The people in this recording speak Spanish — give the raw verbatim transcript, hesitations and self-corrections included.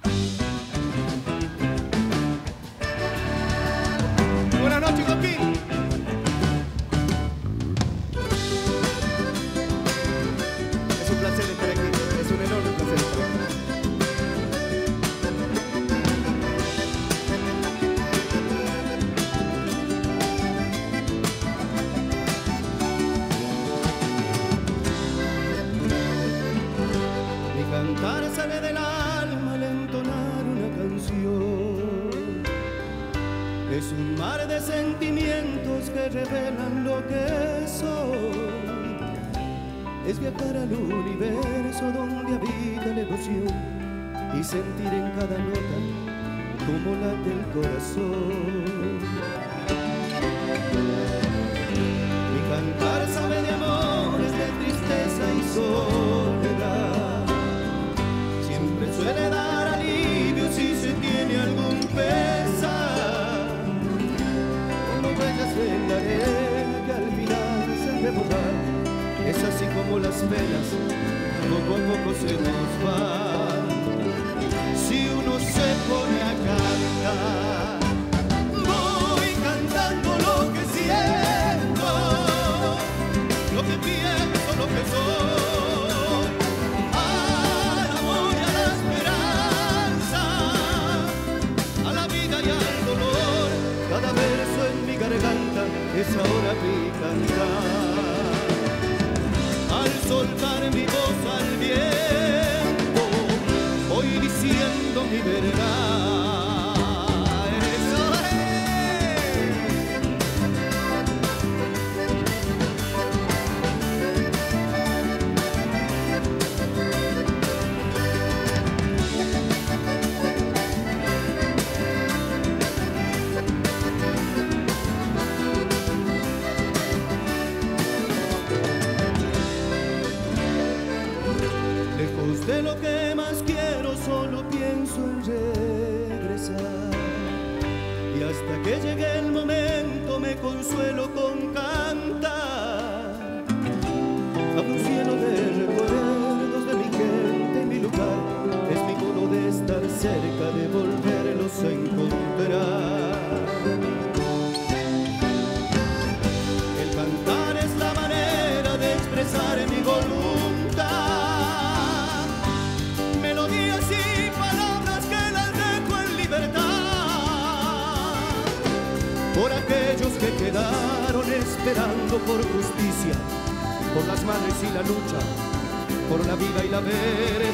Buenas noches, Joaquín. Es un placer estar aquí, es un enorme placer estar aquí. Mi cantar sale del alma al entonar una canción. Es un mar de sentimientos que revelan lo que soy. Es viajar al universo donde habita la emoción y sentir en cada nota como late el corazón. Mi cantar sabe de amores, de tristeza y soledad. Siempre suele dar alivio si se tiene algún pesar. Como huellas en la arena que al final se han de borrar. Es así como las penas poco a poco se nos van. Si uno se pone a cantar, voy cantando lo que siento, lo que pienso, lo que soy. Al amor y a la esperanza, a la vida y al dolor. Cada verso en mi garganta es ahora mi cantar. Al soltar mi voz al viento, voy diciendo mi verdad. Eso de lo que más quiero, solo pienso en regresar. Y hasta que llegue el momento me consuelo con cantar. Bajo un cielo de recuerdos de mi gente y mi lugar, es mi modo de estar cerca, de volverlos a encontrar. El cantar es la manera de expresar mi voluntad. Melodías y palabras que las dejo en libertad. Por aquellos que quedaron esperando por justicia, por las madres y la lucha, por la vida y la verdad.